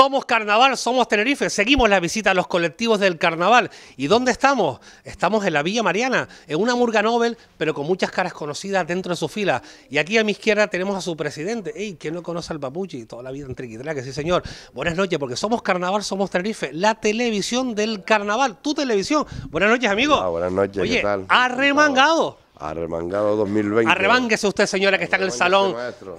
Somos Carnaval, somos Tenerife. Seguimos la visita a los colectivos del Carnaval. ¿Y dónde estamos? Estamos en la Villa Mariana, en una murga Nobel, pero con muchas caras conocidas dentro de su fila. Y aquí a mi izquierda tenemos a su presidente. ¡Ey! ¿Quién no conoce al Papuchi? Toda la vida en Triquitraque, sí señor. Buenas noches, porque somos Carnaval, somos Tenerife, la televisión del Carnaval, tu televisión. Buenas noches, amigo. Buenas noches, oye, ¿qué tal? Arremangado. Arremangado 2020. Arremánguese usted, señora, que está en el salón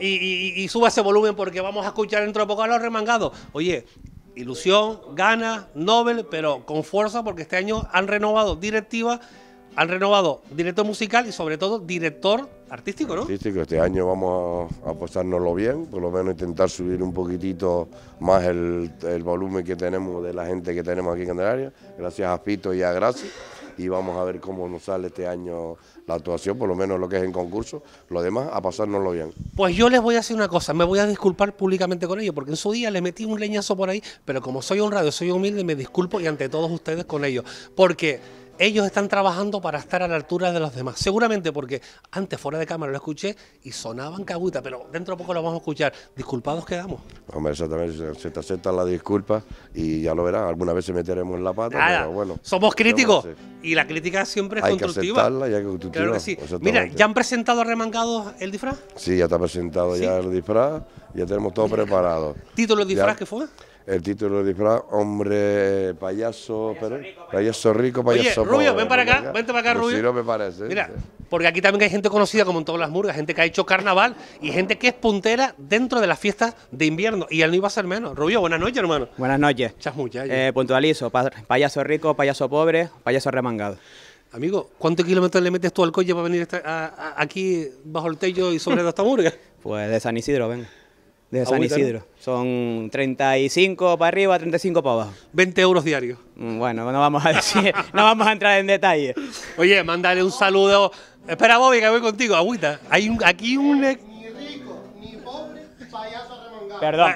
y suba ese volumen porque vamos a escuchar dentro de poco a los remangados. Oye, ilusión, ganas, Nobel, pero con fuerza porque este año han renovado directiva, han renovado director musical y sobre todo director artístico, ¿no? Artístico, este año vamos a pasárnoslo bien, por lo menos intentar subir un poquitito más el volumen que tenemos de la gente que tenemos aquí en Candelaria, gracias a Pito y a Graci. Y vamos a ver cómo nos sale este año la actuación, por lo menos lo que es en concurso, lo demás a pasárnoslo bien. Pues yo les voy a decir una cosa, me voy a disculpar públicamente con ellos, porque en su día les metí un leñazo por ahí, pero como soy honrado, soy humilde, me disculpo y ante todos ustedes con ellos, porque ellos están trabajando para estar a la altura de los demás, seguramente porque antes fuera de cámara lo escuché y sonaban cagüita, pero dentro de poco lo vamos a escuchar. Disculpados quedamos. Hombre, exactamente, se te aceptan las disculpas y ya lo verás, alguna vez se meteremos en la pata, nada, pero bueno. Somos críticos y la crítica siempre es constructiva. Hay que aceptarla y hay que constructiva. Claro que sí. Mira, ¿ya han presentado Remangados el disfraz? Sí, ya está presentado ya el disfraz, ya tenemos todo preparado. ¿Título del disfraz qué fue? El título del disfraz, hombre, payaso, payaso rico, payaso pobre. Rubio, pobre, ven para acá, vente para acá, pues Rubio. sí, no me parece. Mira, porque aquí también hay gente conocida como en todas las murgas, gente que ha hecho carnaval y gente que es puntera dentro de las fiestas de invierno. Y él no iba a ser menos. Rubio, buenas noches, hermano. Buenas noches. Puntualizo, payaso rico, payaso pobre, payaso remangado. Amigo, ¿cuántos kilómetros le metes tú al coche para venir aquí bajo el techo y sobre esta murga? Pues de San Isidro, venga. De San Isidro. Son 35 para arriba, 35 para abajo. 20 euros diarios. Bueno, no vamos a decir, no vamos a entrar en detalle. Oye, mándale un saludo. Espera, Bobby, que voy contigo, agüita. Hay aquí un... Ni rico, ni pobre, payaso remangado. Perdón.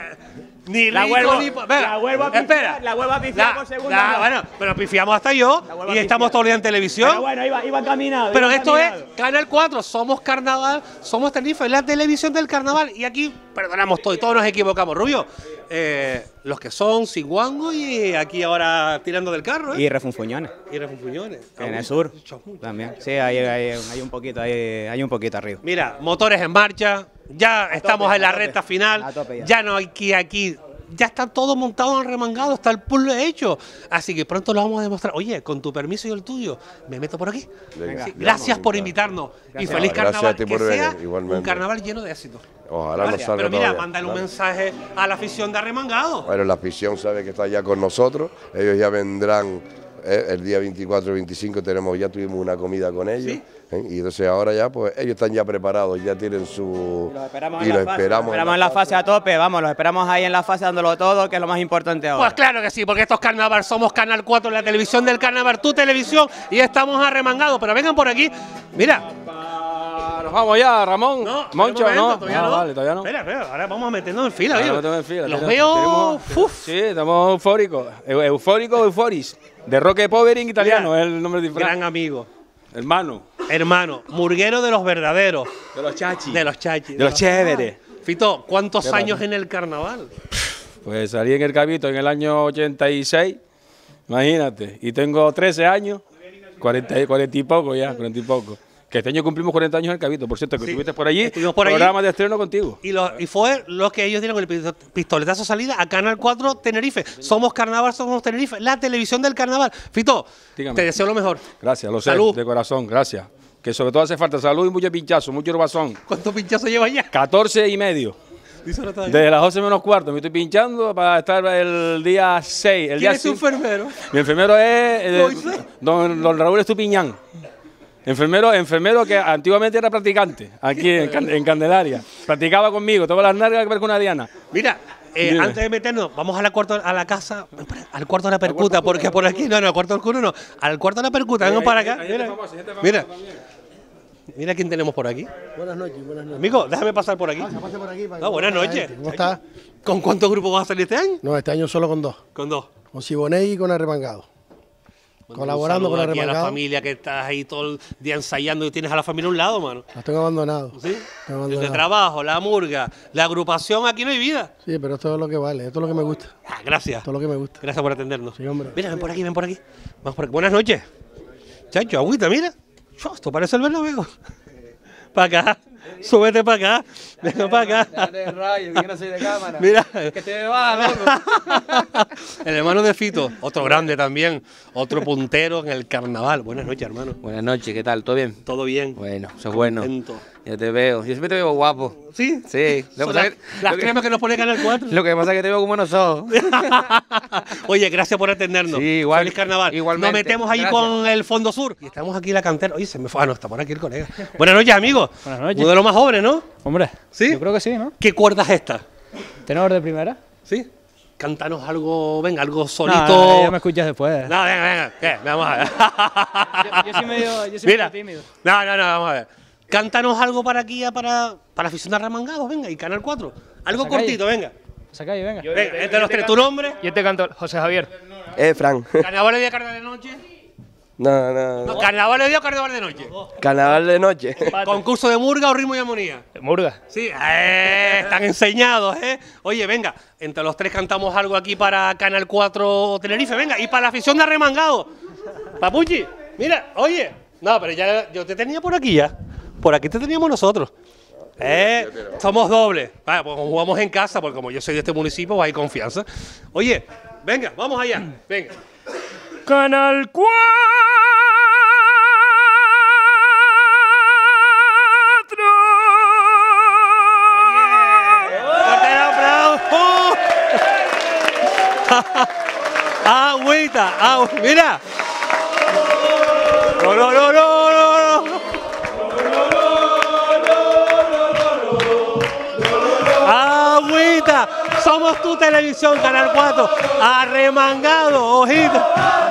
Ni rico, ni pobre. La vuelvo a pifiar, la vuelvo a pifiar por segunda. Bueno, pero pifiamos hasta yo y estamos todo el día en televisión. Pero bueno, iba caminado. Pero esto es Canal 4, somos Carnaval, somos Tenerife, la televisión del Carnaval. Y aquí perdonamos todo y todos nos equivocamos. Rubio, los que son Siguango y aquí ahora tirando del carro, ¿eh? Y refunfuñones. Y refunfuñones. En el sur también. Sí, hay un poquito, hay un poquito arriba. Mira, motores en marcha, ya estamos en la recta final, ya no hay que aquí. Ya está todo montado en remangado, está el puzzle hecho. Así que pronto lo vamos a demostrar. Oye, con tu permiso y el tuyo, me meto por aquí. Venga, sí, gracias por invitarnos. Gracias. Y feliz carnaval. Que sea un carnaval lleno de éxito. Ojalá nos salga. Pero mira, mándale un mensaje a la afición de Arremangado. Bueno, la afición sabe que está ya con nosotros. Ellos ya vendrán el día 24 y 25. Ya tuvimos una comida con ellos. ¿Sí? Y entonces ahora ya, pues ellos están ya preparados, ya tienen su... Y los esperamos en la fase a tope, vamos, los esperamos ahí en la fase dándolo todo, que es lo más importante ahora. Pues claro que sí, porque esto es Carnaval, somos Canal 4, la televisión del Carnaval, tu televisión, y estamos Arremangados. Pero vengan por aquí, mira. Nos vamos ya, Ramón. No, Moncho, ¿no? Todavía no. Vale, todavía no. Espera, ahora vamos a meternos en fila, Los veo... Sí, estamos eufóricos. Euforis. De Roque Poveri en italiano es el nombre de disfraz. Gran amigo. Hermano, murguero de los verdaderos. De los chachis. De los chachis. De los chéveres. Fito, ¿cuántos años en el carnaval? Pues salí en el Cabito en el año 86, imagínate. Y tengo 13 años, 40 y poco ya, 40 y poco. Que este año cumplimos 40 años en el Cabito, por cierto, que estuviste por allí, programa de estreno contigo. Y fue lo que ellos dieron el pistoletazo salida a Canal 4 Tenerife. Somos Carnaval, somos Tenerife, la televisión del Carnaval. Fito, dígame. Te deseo lo mejor. Gracias, lo sé, salud. De corazón, gracias. Que sobre todo hace falta salud y mucho pinchazo, mucho urbazón. ¿Cuántos pinchazos lleva ya? 14 y medio. Desde las 12 menos cuarto me estoy pinchando para estar el día 6. ¿Quién es tu enfermero? Mi enfermero es don Raúl Estupiñán. Enfermero que antiguamente era practicante aquí en Candelaria. Practicaba conmigo, todas las nalgas que ver con una diana. Mira, antes de meternos, vamos al cuarto de la percuta, porque por aquí al cuarto del culo no, al cuarto de la percuta, vengan para acá. Mira quién tenemos por aquí. Buenas noches. Amigo, déjame pasar por aquí. Pase por aquí. Buenas noches. ¿Cómo estás? ¿Con cuántos grupos vas a salir este año? No, este año solo con dos. Con dos. Con Siboney y con Arremangado. colaborando con el aquí a la remangado. familia que estás ahí todo el día ensayando y tienes a la familia a un lado, mano. Los tengo abandonados. ¿Sí? Tengo El de abandonado. trabajo, la murga, la agrupación, aquí no hay vida. Sí, pero esto es lo que vale, esto es lo que me gusta. Ah, gracias. Esto es lo que me gusta. Gracias por atendernos. Sí, hombre. Mira, ven por aquí, ven por aquí. Vamos por aquí. Buenas noches. Chacho, agüita, mira. Chua, esto parece el Bernabéu. Para acá. Súbete para acá. Venga para acá. que no soy de cámara. Mira. Que te baja, loco. El hermano de Fito, otro grande también, otro puntero en el carnaval. Buenas noches, hermano. Buenas noches, ¿qué tal? ¿Todo bien? ¿Todo bien? Bueno, eso es bueno. Contento. Ya te veo. Yo siempre te veo guapo. ¿Sí? Sí. Lo Son que pasa las, es que- las lo que- cremas que nos pone Canal 4. Lo que pasa es que te veo como unos ojos. Oye, gracias por atendernos. Sí, igual- Feliz carnaval. igualmente. Nos metemos ahí Gracias. con el Fondo Sur. Y estamos aquí en la cantera. Oye, se me fue. Ah, no, está por aquí el colega. Buenas noches, amigos. Buenas noches. Uno de los más jóvenes, ¿no? Hombre, ¿Sí? yo creo que sí, ¿no? ¿Qué cuerda es esta? Tenor de primera. ¿Sí? Cántanos algo, venga, algo solito. No, ya me escuchas después. No, venga, venga. ¿Qué? Vamos a ver. Yo soy medio Mira. tímido. No, vamos a ver. Cántanos algo para aquí, para aficionar a Remangados, venga, y Canal 4. Algo Esa calle. cortito, venga. Saca ahí, venga. Venga, entre los tres, ¿tu nombre? Yo te canto, José Javier. Fran. ¿Carnaval de día, carnaval de noche? No, carnaval de día o carnaval de noche. Carnaval de noche. ¿Concurso de murga o ritmo y armonía? Murga. Sí, están enseñados, ¿eh? Oye, venga, entre los tres cantamos algo aquí para Canal 4 Tenerife, venga, y para la afición de Arremangado. Papuchi, mira, oye, no, pero ya yo te tenía por aquí ya. Por aquí te teníamos nosotros. Somos dobles. Vale, pues jugamos en casa, porque como yo soy de este municipio, pues hay confianza. Oye, venga, vamos allá, venga. Canal 4. ¡Fuerte el aplauso! Agüita, mira. No. Agüita, somos tu televisión, Canal 4, arremangado, ojito.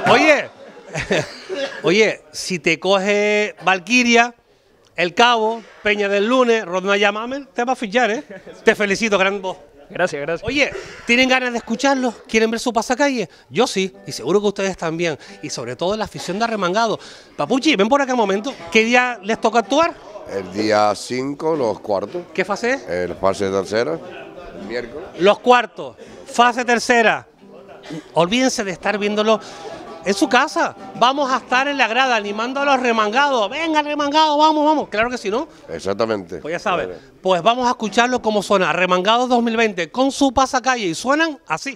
Oye, si te coge Valquiria, El Cabo, Peña del Lunes, Rodna Yamamen, te va a fichar, ¿eh? Te felicito, gran voz. Gracias, gracias. Oye, ¿tienen ganas de escucharlos? ¿Quieren ver su pasacalle? Yo sí, y seguro que ustedes también. Y sobre todo la afición de Arremangado. Papuchi, ven por acá un momento. ¿Qué día les toca actuar? El día 5, los cuartos. ¿Qué fase es? El fase tercera, el miércoles. Los cuartos, fase tercera. Olvídense de estar viéndolo en su casa. Vamos a estar en la grada animando a los remangados. Venga, remangado, vamos. Claro que sí, ¿no? Exactamente. Pues ya sabes. Pues vamos a escucharlo como suena. Remangados 2020 con su pasacalle y suenan así.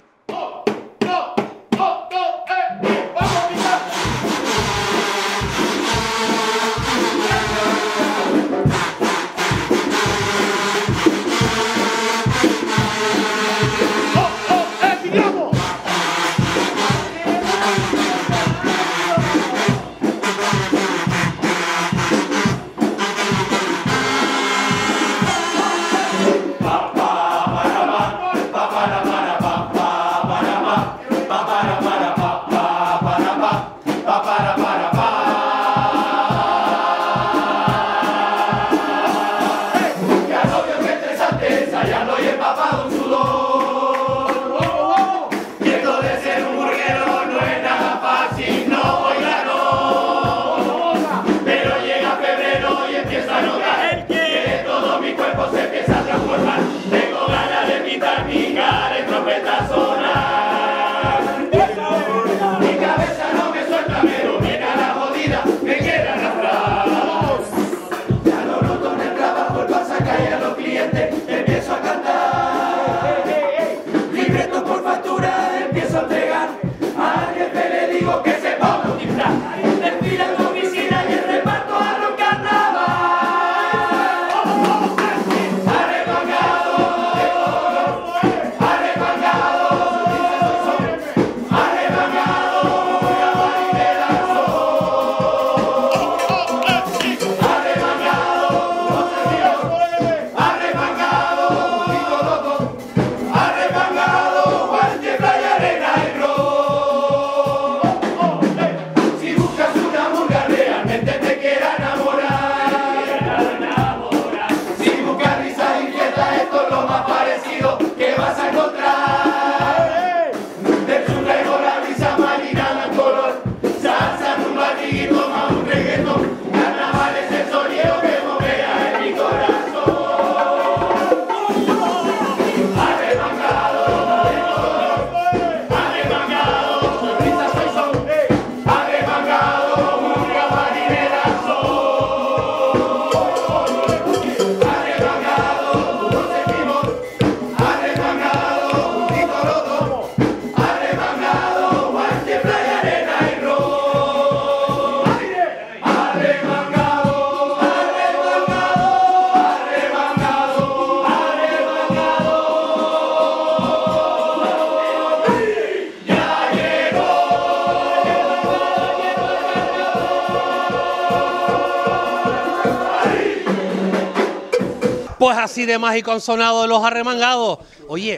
Pues así de mágico han sonado los arremangados. Oye,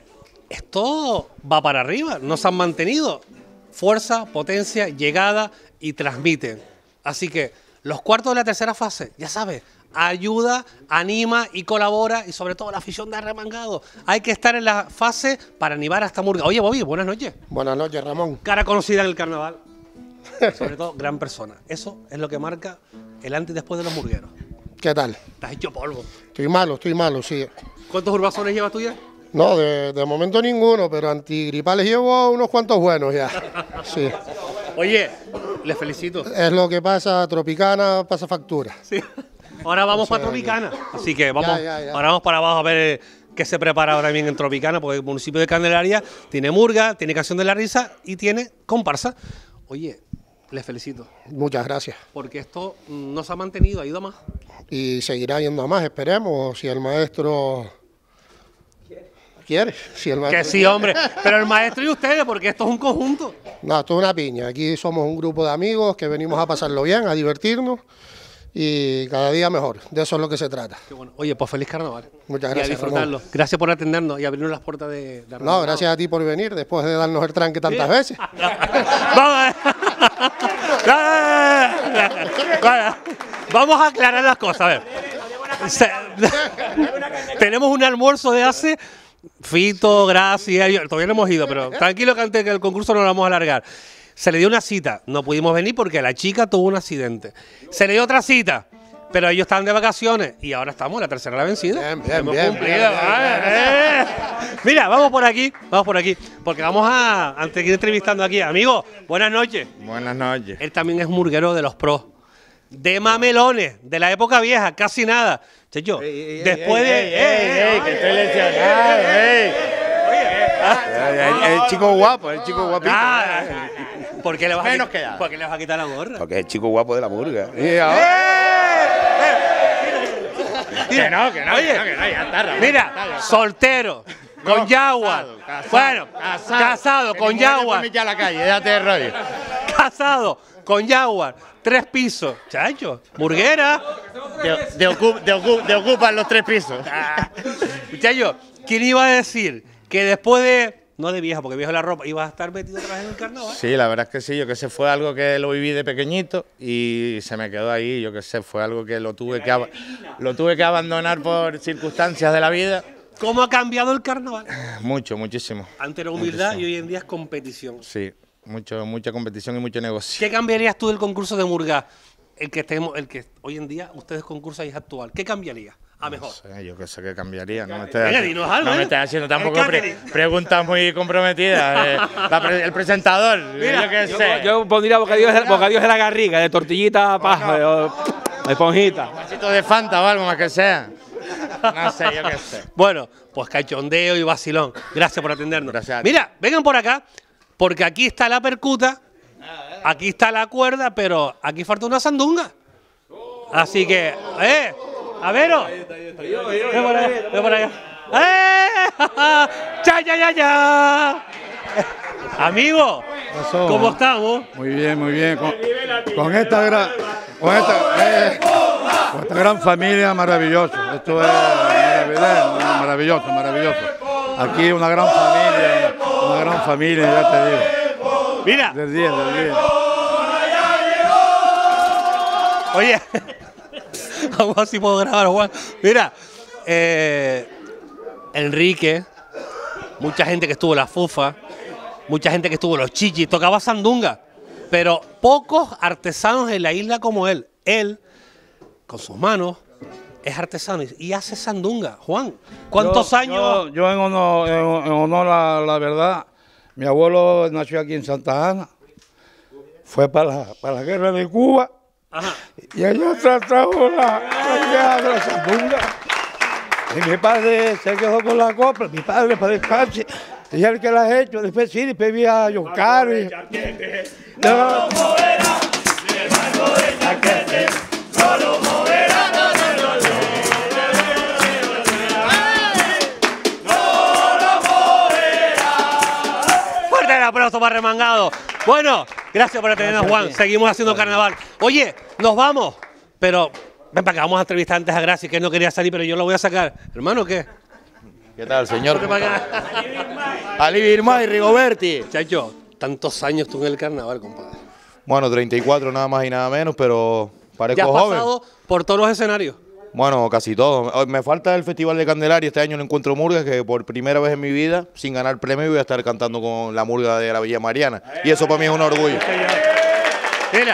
esto va para arriba, no se han mantenido. Fuerza, potencia, llegada y transmiten. Así que los cuartos de la tercera fase, ya sabes, ayuda, anima y colabora, y sobre todo la afición de arremangados. Hay que estar en la fase para animar a esta murga. Oye, Bobby, buenas noches. Buenas noches, Ramón. Cara conocida en el carnaval. Sobre todo, gran persona. Eso es lo que marca el antes y después de los murgueros. ¿Qué tal? Estás hecho polvo. Estoy malo, sí. ¿Cuántos urbazones llevas tú ya? No, de momento ninguno, pero antigripales llevo unos cuantos buenos ya. Sí. Oye, les felicito. Es lo que pasa, Tropicana pasa factura. Sí. Ahora vamos para Tropicana. Así que vamos, ahora vamos para abajo a ver qué se prepara ahora bien en Tropicana, porque el municipio de Candelaria tiene murga, tiene canción de la risa y tiene comparsa. Oye, les felicito. Muchas gracias. Porque esto no se ha mantenido, ha ido a más. Y seguirá yendo a más, esperemos, si el maestro quiere. Si el maestro Que sí, hombre. Pero el maestro y ustedes, porque esto es un conjunto. No, esto es una piña. Aquí somos un grupo de amigos que venimos a pasarlo bien, a divertirnos y cada día mejor. De eso es lo que se trata. Qué bueno. Oye, pues feliz carnaval. Muchas Y a gracias, disfrutarlo. Ramón. Gracias por atendernos y abrirnos las puertas de No, gracias a ti por venir, después de darnos el tranque tantas veces. Vamos a aclarar las cosas. A ver. Tenemos un almuerzo de hace. Fito, Gracia, yo, todavía no hemos ido, pero tranquilo que antes que el concurso no lo vamos a alargar. Se le dio una cita, no pudimos venir porque la chica tuvo un accidente. Se le dio otra cita, pero ellos estaban de vacaciones y ahora estamos en la tercera la vencida. Hemos cumplido. Mira, vamos por aquí, porque vamos a, antes de ir entrevistando aquí, amigo, buenas noches. Buenas noches. Él también es murguero de los pros, de mamelones, de la época vieja, casi nada. Checho, después que estoy lesionado, el chico guapo, el chico guapito. ¿Por qué le vas Menos a quedado. ¿Por qué le vas a quitar la gorra? Porque es el chico guapo de la murga. Que no, Oye, ya está, Ramón. Mira, soltero, con Jaguar. Bueno, casado con Jaguar. Ya a la calle, déjate de rollo. Casado con Jaguar, 3 pisos. Chacho, burguera. De ocupan los 3 pisos. Muchacho, ¿quién iba a decir que después de, no de vieja, porque viejo la ropa, ibas a estar metido otra vez en el carnaval? Sí, la verdad es que sí, yo que sé, fue algo que lo viví de pequeñito y se me quedó ahí, yo que sé, fue algo que lo tuve que abandonar por circunstancias de la vida. ¿Cómo ha cambiado el carnaval? Mucho, muchísimo. Antes era humildad Muchísimo. y hoy en día es competición. Sí, mucha competición y mucho negocio. ¿Qué cambiarías tú del concurso de murga? El que hoy en día ustedes concursan es actual. ¿Qué cambiaría a mejor? No sé, yo que sé que cambiaría. No me Venga, dinos algo, no me estás haciendo tampoco preguntas muy comprometidas. El presentador, Mira, yo qué sé. Yo pondría bocadillos de la garriga, de tortillita, paja, de esponjita. Un vasito de Fanta o algo más que sea. No sé, yo qué sé. Bueno, pues cachondeo y vacilón. Gracias por atendernos. Gracias a ti. Mira, vengan por acá, porque aquí está la percuta, aquí está la cuerda, pero aquí falta una sandunga. Así que, a veros. Ven por allá, ven por allá. ¡Ya, ya, ya, ya! Amigo, ¿cómo estamos? Muy bien. Con esta gran familia, maravilloso. Esto es maravilloso. Aquí una gran familia, ya te digo. Mira. Del 10. Oye, vamos a ver si puedo grabar, Juan. Mira, Enrique, mucha gente que estuvo en la Fufa, mucha gente que estuvo en los Chichis, tocaba sandunga. pero pocos artesanos en la isla como él. Él, con sus manos, es artesano y hace sandunga. Juan, ¿cuántos años? Yo en honor a la verdad, mi abuelo nació aquí en Santa Ana, fue para la guerra de Cuba. Ajá. Y allá trajo la sandunga. Y mi padre se quedó con la copla, mi padre para descansar. Y el que la ha hecho, después sí, después vi a John Carlos. Fuerte el aplauso para Remangado. Bueno, gracias por atendernos, Juan. Seguimos haciendo carnaval. Oye, nos vamos, pero ven para acá, vamos a entrevistar antes a Graci, que él no quería salir, pero yo lo voy a sacar. Hermano, ¿qué? ¿Qué tal, señor? Vente para acá. Ali Birmay, Rigoberti. Chacho, tantos años tú en el carnaval, compadre. Bueno, 34 nada más y nada menos, pero parezco Ya has joven. pasado por todos los escenarios. Bueno, casi todo. Me falta el Festival de Candelaria, este año el Encuentro Murga, que por primera vez en mi vida, sin ganar premio, voy a estar cantando con la murga de la Villa Mariana. Y eso para mí es un orgullo. Mira,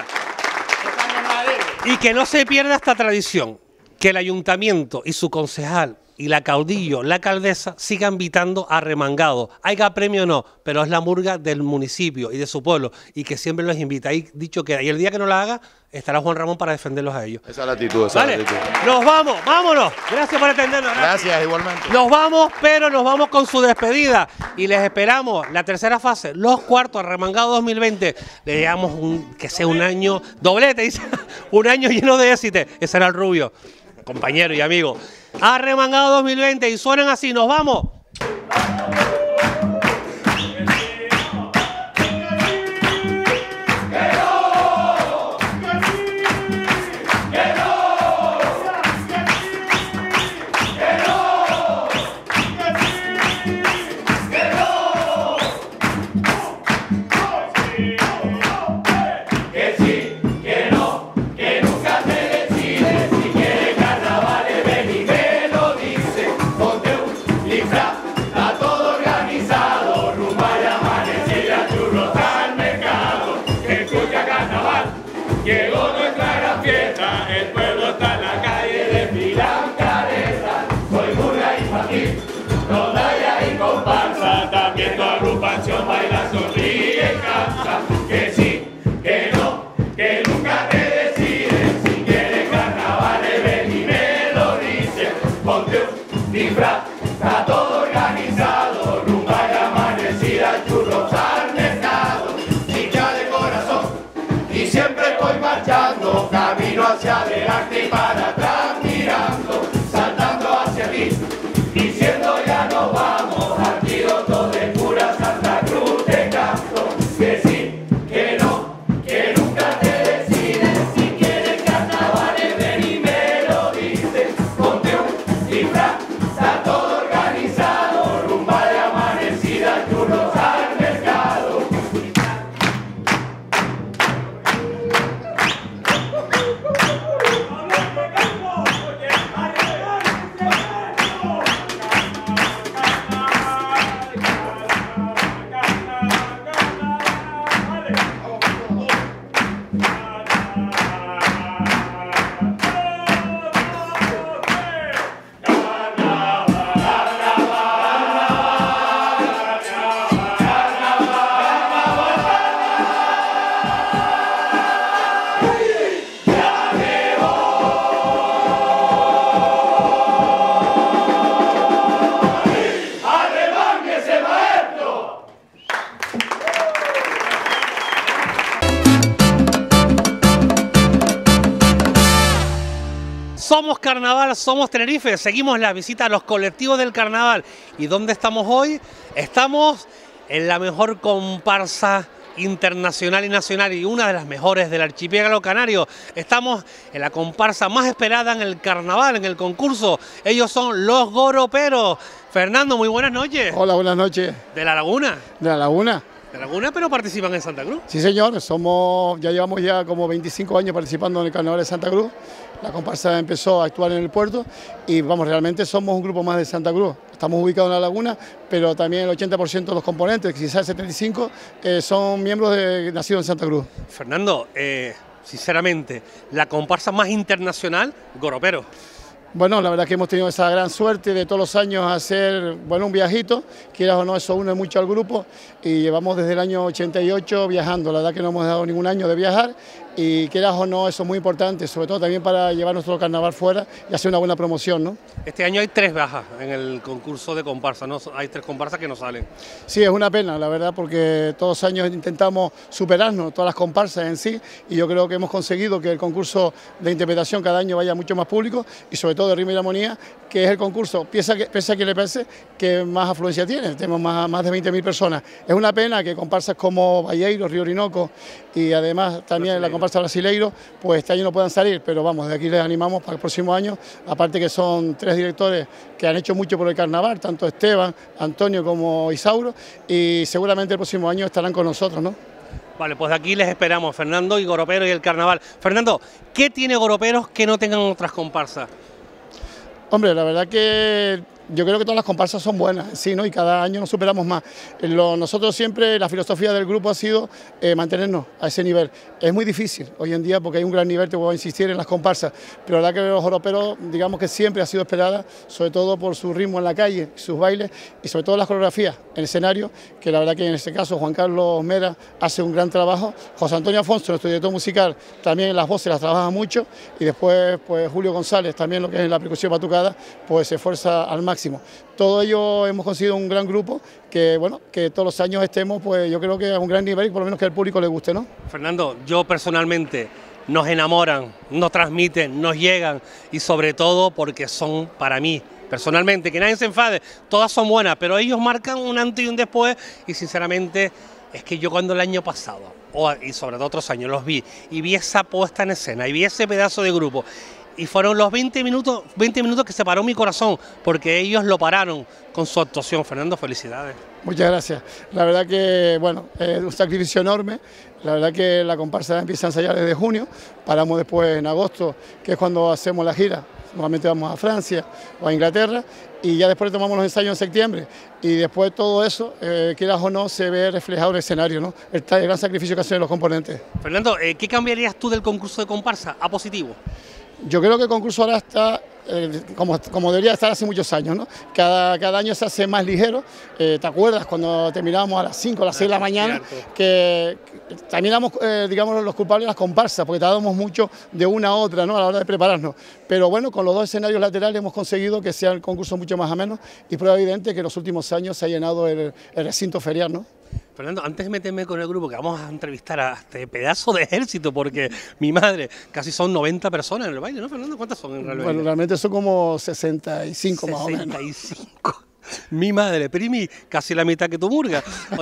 y que no se pierda esta tradición, que el ayuntamiento y su concejal y la caudillo, la alcaldesa, sigan invitando a Remangado. Haya premio o no, pero es la murga del municipio y de su pueblo, y que siempre los invita. Ahí dicho queda. Y el día que no la haga, estará Juan Ramón para defenderlos a ellos. Esa es la actitud, esa ¿Vale? es la actitud. Nos vamos, vámonos. Gracias por atendernos. Gracias, igualmente. Nos vamos, pero nos vamos con su despedida. Y les esperamos la tercera fase, los cuartos, Remangado 2020. Le llevamos que sea un año, doblete, dice, un año lleno de éxito. Ese era el Rubio, compañero y amigo. A Remangado 2020 y suenan así, nos vamos. Camino hacia adelante y para atrás mirando, saltando hacia ti, diciendo ya nos vamos, antídoto de pura Santa Cruz te canto, que sí, que no, que nunca te decides, si quieres carnavales ven y me lo dices, ponte un disfraz, está todo organizado, rumba de amanecida, churros al mercado. Somos Carnaval, somos Tenerife, seguimos la visita a los colectivos del Carnaval. ¿Y dónde estamos hoy? Estamos en la mejor comparsa internacional y nacional y una de las mejores del archipiélago canario. Estamos en la comparsa más esperada en el Carnaval, en el concurso. Ellos son los Goroperos. Fernando, muy buenas noches. Hola, buenas noches. ¿De La Laguna? ¿De La Laguna? ¿De La Laguna, pero participan en Santa Cruz? Sí, señor. Ya llevamos ya como 25 años participando en el Carnaval de Santa Cruz. La comparsa empezó a actuar en el puerto y vamos, realmente somos un grupo más de Santa Cruz. estamos ubicados en La Laguna, pero también el 80% de los componentes, quizás el 75%, son miembros nacidos en Santa Cruz. Fernando, sinceramente, la comparsa más internacional, Goropero. Bueno, la verdad que hemos tenido esa gran suerte de todos los años hacer, bueno, un viajito, quieras o no, eso une mucho al grupo, y llevamos desde el año 88 viajando, la verdad que no hemos dado ningún año de viajar, y quieras o no, eso es muy importante, sobre todo también para llevar nuestro carnaval fuera y hacer una buena promoción, ¿no? Este año hay 3 bajas en el concurso de comparsa, ¿no? Hay 3 comparsas que no salen. Sí, es una pena, la verdad, porque todos los años intentamos superarnos, todas las comparsas en sí, y yo creo que hemos conseguido que el concurso de interpretación cada año vaya mucho más público, y sobre todo de ritmo y armonía, que es el concurso, pese a que le pese, que más afluencia tiene, tenemos más de 20.000 personas. Es una pena que comparsas como Valleiro, Río Orinoco y además también la comparsa Brasileiro, pues este año no puedan salir, pero vamos, de aquí les animamos para el próximo año, aparte que son 3 directores que han hecho mucho por el carnaval, tanto Esteban, Antonio como Isauro, y seguramente el próximo año estarán con nosotros, ¿no? Vale, pues aquí les esperamos, Fernando y Goropero y el carnaval. Fernando, ¿qué tiene Goroperos que no tengan otras comparsas? Hombre, la verdad que yo creo que todas las comparsas son buenas, sí, ¿no? Y cada año nos superamos más. Nosotros siempre, la filosofía del grupo ha sido mantenernos a ese nivel. Es muy difícil hoy en día porque hay un gran nivel, te voy a insistir, en las comparsas, pero la verdad que los Goroperos, digamos que siempre ha sido esperada, sobre todo por su ritmo en la calle, sus bailes y sobre todo las coreografías en el escenario, que la verdad que en este caso Juan Carlos Mera hace un gran trabajo. José Antonio Afonso, nuestro director musical, también las voces las trabaja mucho, y después pues Julio González, también lo que es la percusión batucada, pues se esfuerza al máximo. Todo ello hemos conseguido un gran grupo que, bueno, que todos los años estemos, pues yo creo que a un gran nivel y por lo menos que al público le guste, ¿no? Fernando, yo personalmente nos enamoran, nos transmiten, nos llegan y sobre todo porque son para mí, personalmente, que nadie se enfade, todas son buenas, pero ellos marcan un antes y un después y sinceramente es que yo cuando el año pasado, y sobre todo otros años, los vi y vi esa puesta en escena y vi ese pedazo de grupo, y fueron los 20 minutos que se paró mi corazón, porque ellos lo pararon con su actuación. Fernando, felicidades. Muchas gracias. La verdad que, bueno, es un sacrificio enorme. La verdad que la comparsa empieza a ensayar desde junio, paramos después en agosto, que es cuando hacemos la gira. Normalmente vamos a Francia o a Inglaterra, y ya después tomamos los ensayos en septiembre. Y después todo eso, quieras o no, se ve reflejado en el escenario, ¿no? El gran sacrificio que hacen los componentes. Fernando, ¿qué cambiarías tú del concurso de comparsa a positivo? Yo creo que el concurso ahora está como debería estar hace muchos años, ¿no? Cada año se hace más ligero. ¿Te acuerdas cuando terminábamos a las 5 o las 6 de la mañana? Que terminamos, digamos, los culpables de las comparsas, porque tardábamos mucho de una a otra, ¿no? A la hora de prepararnos. Pero bueno, con los 2 escenarios laterales hemos conseguido que sea el concurso mucho más ameno, y prueba evidente que en los últimos años se ha llenado el recinto ferial, ¿no? Fernando, antes de meterme con el grupo, que vamos a entrevistar a este pedazo de ejército, porque mi madre, casi son 90 personas en el baile, ¿no, Fernando? ¿Cuántas son en realidad? Bueno, realmente son como 65 más o menos. 65. Mi madre, primi, casi la mitad que tu murga.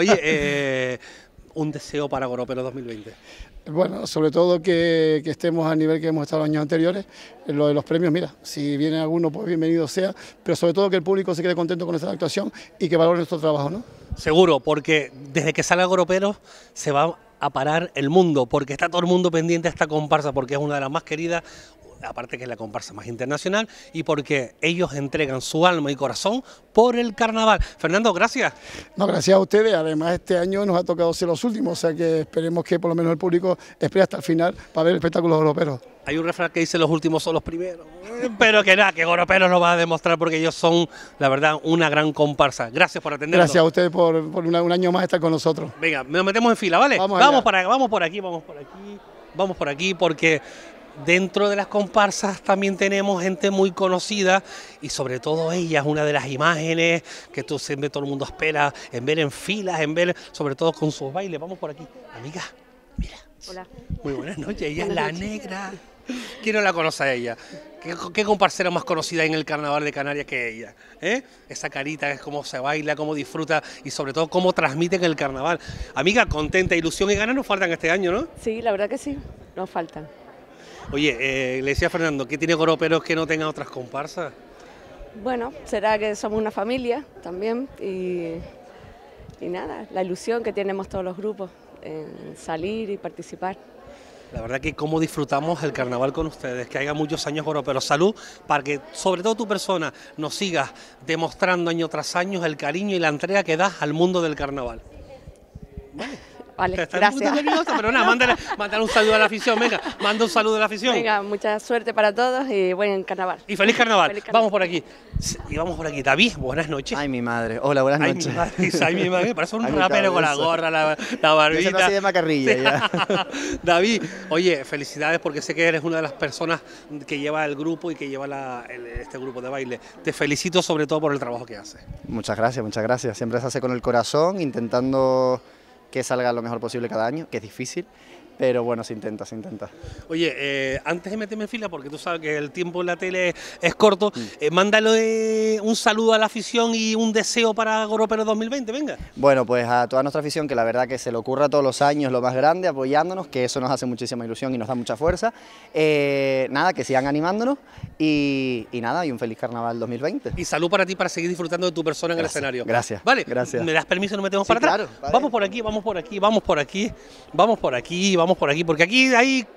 Oye, un deseo para Goropero 2020. Bueno, sobre todo que estemos al nivel que hemos estado los años anteriores. Lo de los premios, mira, si viene alguno, pues bienvenido sea, pero sobre todo que el público se quede contento con nuestra actuación y que valore nuestro trabajo, ¿no? Seguro, porque desde que salga Goropero se va a parar el mundo, porque está todo el mundo pendiente de esta comparsa, porque es una de las más queridas, aparte que es la comparsa más internacional, y porque ellos entregan su alma y corazón por el carnaval. Fernando, gracias. No, gracias a ustedes. Además, este año nos ha tocado ser los últimos, o sea que esperemos que por lo menos el público espere hasta el final para ver el espectáculo Goropero. Hay un refrán que dice los últimos son los primeros, pero que nada, que Goropero lo va a demostrar porque ellos son, la verdad, una gran comparsa. Gracias por atendernos. Gracias a ustedes por un año más estar con nosotros. Venga, nos metemos en fila, ¿vale? Vamos por aquí, porque dentro de las comparsas también tenemos gente muy conocida y sobre todo ella es una de las imágenes que siempre todo el mundo espera en ver en filas, en ver sobre todo con sus bailes. Vamos por aquí. Amiga, mira. Hola. Muy buenas noches, ella es la negra. ¿Quién no la conoce a ella? ¿Qué comparsera más conocida en el carnaval de Canarias que ella? Esa carita, es cómo se baila, cómo disfruta y sobre todo cómo transmiten el carnaval. Amiga, contenta, ilusión y ganas nos faltan este año, ¿no? Sí, la verdad que sí, nos faltan. Oye, le decía a Fernando, ¿qué tiene Goroperos que no tengan otras comparsas? Bueno, será que somos una familia también y nada, la ilusión que tenemos todos los grupos en salir y participar. La verdad que cómo disfrutamos el carnaval con ustedes, que haya muchos años pero salud, para que sobre todo tu persona nos sigas demostrando año tras año el cariño y la entrega que das al mundo del carnaval. Vale, Está gracias. un poquito nerviosa, pero nada, mándale un saludo a la afición, venga, manda un saludo a la afición. Venga, mucha suerte para todos y buen carnaval. Y feliz carnaval. Feliz carnaval. Vamos por aquí. Y vamos por aquí. David, buenas noches. Ay, mi madre. Hola, buenas Ay, noches. mi madre, ay, mi madre, parece un Ay, mi rapero con la cabeza. gorra, la Yo barbita. siempre así de macarrilla, ya. David, oye, felicidades porque sé que eres una de las personas que lleva el grupo y que lleva este grupo de baile. Te felicito sobre todo por el trabajo que haces. Muchas gracias, muchas gracias. Siempre se hace con el corazón, intentando que salga lo mejor posible cada año, que es difícil, pero bueno, se intenta, se intenta. Oye, antes de meterme en fila, porque tú sabes que el tiempo en la tele es corto, mándale un saludo a la afición y un deseo para Goropero 2020, venga. Bueno, pues a toda nuestra afición, que la verdad que se le ocurra todos los años lo más grande, apoyándonos, que eso nos hace muchísima ilusión y nos da mucha fuerza. Nada, que sigan animándonos y nada, y un feliz carnaval 2020. Y salud para ti para seguir disfrutando de tu persona en el escenario. Gracias. Vale, gracias. ¿Me das permiso? ¿Nos metemos Sí, para atrás? claro, vale. Vamos por aquí, vamos por aquí, vamos por aquí, vamos por aquí, vamos por aquí, porque aquí hay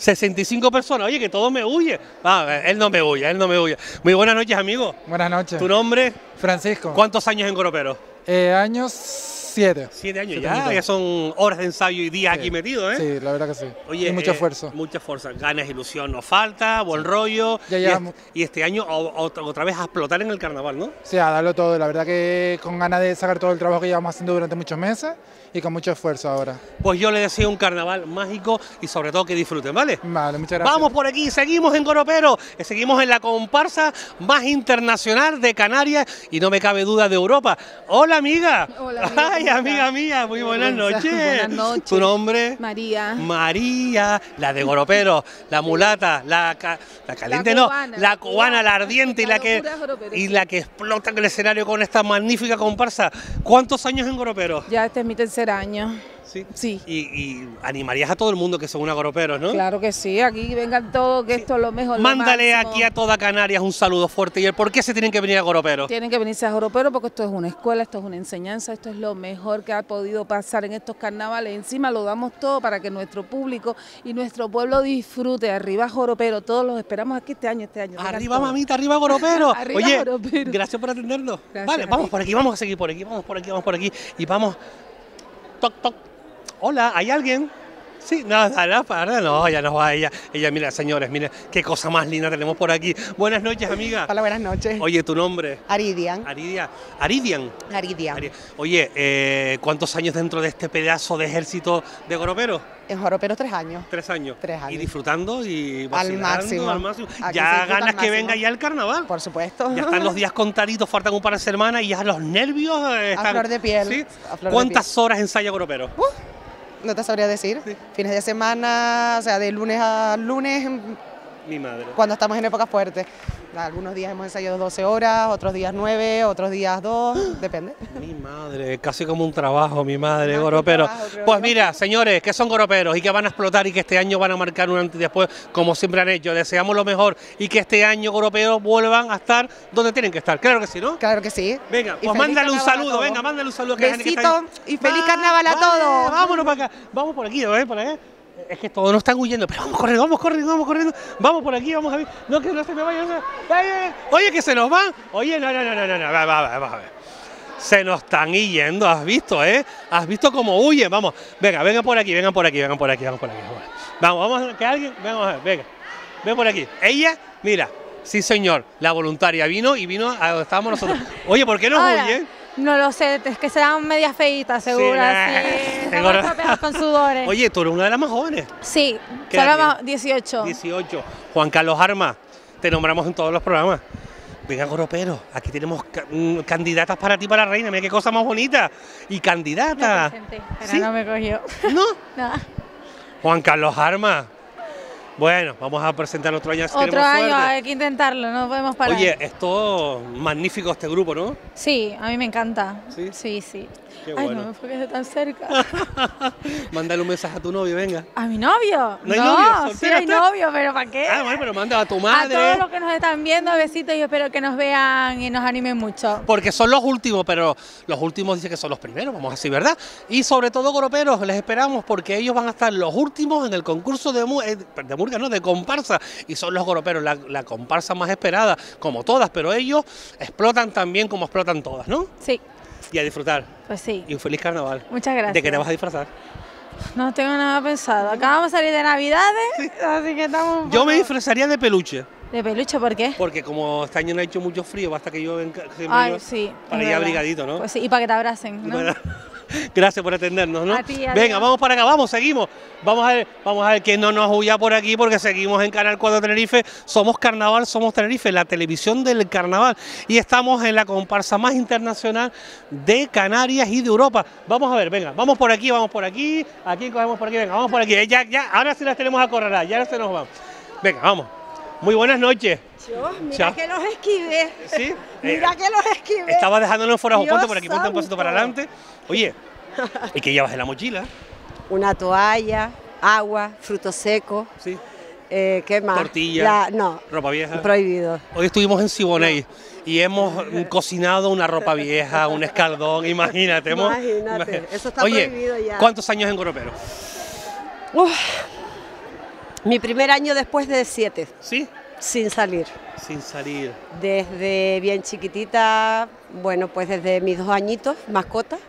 65 personas. Oye, que todo me huye. Él no me huye, él no me huye. Muy buenas noches, amigo. Buenas noches. ¿Tu nombre? Francisco. ¿Cuántos años en Goropero? Años 7. 7 años 7 ya, añitos. ya son horas de ensayo y días aquí metidos, ¿eh? Sí, la verdad que sí. Oye, y mucho esfuerzo. Mucha fuerza, ganas, ilusión, nos falta, buen rollo. Ya y, llevamos- y este año otra vez a explotar en el carnaval, ¿no? Sí, a darlo todo. La verdad que con ganas de sacar todo el trabajo que llevamos haciendo durante muchos meses y con mucho esfuerzo ahora. Pues yo le deseo un carnaval mágico y sobre todo que disfruten, ¿vale? Vale, muchas gracias. Vamos por aquí, seguimos en Goropero, seguimos en la comparsa más internacional de Canarias y no me cabe duda de Europa. Hola, amiga. Hola, amiga, Ay, ¿cómo amiga estás? mía, muy buenas vergüenza. noches. Buenas noches. ¿Tu nombre? María. María, la de Goropero, la mulata, la caliente no, la cubana, la ardiente y la que explota en el escenario con esta magnífica comparsa. ¿Cuántos años en Goropero? Ya este es mi tercer año. Sí. Sí. Y animarías a todo el mundo que son una Goroperos, ¿no? Claro que sí, aquí vengan todos, que esto es lo mejor. lo Mándale máximo. aquí a toda Canarias un saludo fuerte. ¿Y el por qué se tienen que venir a Goropero? Tienen que venirse a Goropero porque esto es una escuela, esto es una enseñanza, esto es lo mejor que ha podido pasar en estos carnavales. Encima lo damos todo para que nuestro público y nuestro pueblo disfrute. Arriba Goropero, todos los esperamos aquí este año. Arriba, mamita, arriba Goropero. Arriba Oye, Goropero. gracias por atendernos. Gracias Vale, a vamos ti. por aquí, vamos a seguir por aquí, vamos por aquí, vamos por aquí. Y vamos. Toc, toc. Hola, ¿hay alguien? Sí, no, no, ya nos va ella. Ella, mira, señores, mira, qué cosa más linda tenemos por aquí. Buenas noches, amiga. Hola, buenas noches. Oye, ¿tu nombre? Aridian. Aridian. Aridian. Oye, ¿cuántos años dentro de este pedazo de ejército de Goropero? En Goropero 3 años. 3 años. 3 años. Y disfrutando y Al vacilando, máximo. al máximo. Aquí se Ya disfruta ganas al que máximo. venga ya el carnaval. Por supuesto. Ya están los días contaditos, faltan un par de semanas y ya los nervios están... flor de piel, ¿Sí? a flor de ¿Cuántas horas ensaya Goropero? No te sabría decir. Fines de semana, o sea, de lunes a lunes, Mi madre. cuando estamos en épocas fuertes. Algunos días hemos ensayado 12 horas, otros días 9, otros días 2, depende. Mi madre, casi como un trabajo, mi madre, Goropero. Pues mira, señores, que son Goroperos y que van a explotar y que este año van a marcar un antes y después, como siempre han hecho. Deseamos lo mejor y que este año Goroperos vuelvan a estar donde tienen que estar. Claro que sí, ¿no? Claro que sí. Venga, Y pues feliz mándale un carnaval a saludo, todos. venga, mándale un saludo. Que hay gente que Besito está ahí. y feliz carnaval a todos. Vámonos para acá, vamos por aquí, por ahí. Es que todos nos están huyendo, pero vamos corriendo, vamos corriendo, vamos corriendo. Vamos por aquí, vamos a ver. No, que no se me vaya. Oye, que se nos van. Oye, no. Va, a ver. Se nos están yendo, has visto, ¿eh? Has visto cómo huyen. Vamos, venga por aquí. Vamos, que alguien, vamos a ver, venga. Ven por aquí. Ella, mira, sí señor, la voluntaria vino a donde estábamos nosotros. Oye, ¿por qué nos Hola. huyen? No lo sé, es que serán medias feitas, seguro. Sí, Tengo- estamos estropeados con sudores. Oye, tú eres una de las más jóvenes. Sí, ¿Qué solo edad más 18. 18. Juan Carlos Armas, te nombramos en todos los programas. Venga, Goropero, aquí tenemos candidatas para ti, para la reina. Mira qué cosa más bonita. Y candidata. Pero ¿Sí? no me cogió. ¿No? No. Juan Carlos Armas. Bueno, vamos a presentar otro año. Otro año, hay que intentarlo, no podemos parar. Oye, esto magnífico este grupo, ¿no? Sí, a mí me encanta. Sí. Sí, sí. Qué Ay, bueno. no me enfoques de tan cerca. Mándale un mensaje a tu novio, venga. ¿A mi novio? ¿No hay novio? Sí ¿Soltera hay está? novio, pero ¿para qué? Ah, bueno, pero manda a tu A madre. todos los que nos están viendo, besitos y espero que nos vean y nos animen mucho. Porque son los últimos, pero los últimos dicen que son los primeros, vamos a decir, ¿verdad? Y sobre todo, goroperos, les esperamos porque ellos van a estar los últimos en el concurso de murga, no, de comparsa. Y son los goroperos, la comparsa más esperada, como todas, pero ellos explotan también como explotan todas, ¿no? Sí. Y a disfrutar. Pues sí. Y un feliz carnaval. Muchas gracias. ¿De qué te vas a disfrazar? No tengo nada pensado. Acabamos de salir de Navidades, así que estamos un Yo poco- me disfrazaría de peluche. ¿De peluche por qué? Porque como este año no ha hecho mucho frío, basta que yo Ay, sí. para es ir verdad. abrigadito, ¿no? Pues sí, y para que te abracen, ¿no? Gracias por atendernos, ¿no? A ti, adiós. Venga, vamos para acá, vamos, seguimos. Vamos a ver que no nos huya por aquí porque seguimos en Canal 4 Tenerife. Somos Carnaval, somos Tenerife, la televisión del carnaval. Y estamos en la comparsa más internacional de Canarias y de Europa. Vamos a ver, venga, vamos por aquí. Aquí cogemos por aquí, venga, vamos por aquí. Ya, ahora sí las tenemos acorraladas, ya se nos van. Venga, vamos. Muy buenas noches. Mira Chao. que los esquivé. ¿Sí? Mira que los esquivé. Estaba dejándonos fuera, Dios ponte por aquí, ponte un pasito santo. para adelante. Oye, ¿y qué llevas en la mochila? Una toalla, agua, frutos secos. Sí. ¿Qué más? Tortilla, no, ropa vieja. prohibido. Hoy estuvimos en Siboney y hemos cocinado una ropa vieja, un escaldón, imagínate. Imagínate, eso está Oye, prohibido ya. ¿cuántos años en Goropero? Uf, mi primer año después de 7. ¿Sí? Sin salir. Sin salir. Desde bien chiquitita, bueno, pues desde mis 2 añitos, mascota.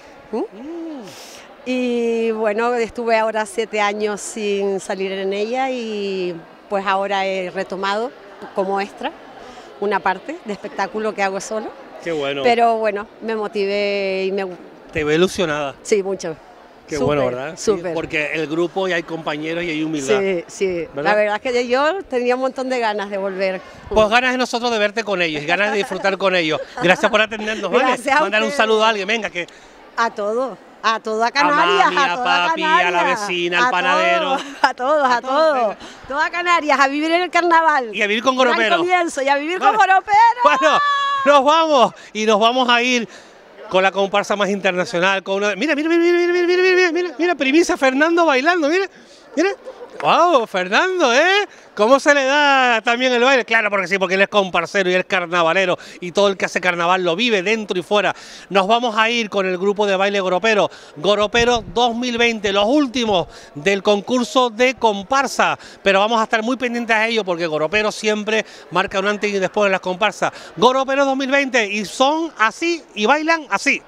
Y bueno, estuve ahora 7 años sin salir en ella y pues ahora he retomado como extra una parte de espectáculo que hago solo. Qué bueno. Pero bueno, me motivé y me... Te veo ilusionada. Sí, mucho. Qué Súper, bueno, ¿verdad? Sí, súper. porque el grupo y hay compañeros y hay humildad. Sí, sí. ¿Verdad? La verdad es que yo tenía un montón de ganas de volver. Pues ganas de nosotros de verte con ellos y ganas de disfrutar con ellos. Gracias por atendernos, ¿vale? Gracias a Mándale un ustedes. saludo a alguien, venga, que A todos. A toda Canarias, a mami, a toda papi, Canarias, a la vecina, al a panadero. todos, a todos. Toda Canarias, a vivir en el carnaval. Y a vivir con Gran goroperos. comienzo, y a vivir con Vale. goroperos. Bueno, nos vamos y nos vamos a ir con la comparsa más internacional, con una... Mira, primicia Fernando bailando, mira. ¡Wow, Fernando, ¿Cómo se le da también el baile? Claro, porque sí, porque él es comparsero y él es carnavalero y todo el que hace carnaval lo vive dentro y fuera. Nos vamos a ir con el grupo de baile Goropero, Goropero 2020, los últimos del concurso de comparsa, pero vamos a estar muy pendientes a ello porque Goropero siempre marca un antes y después en las comparsas. Goropero 2020 y son así y bailan así.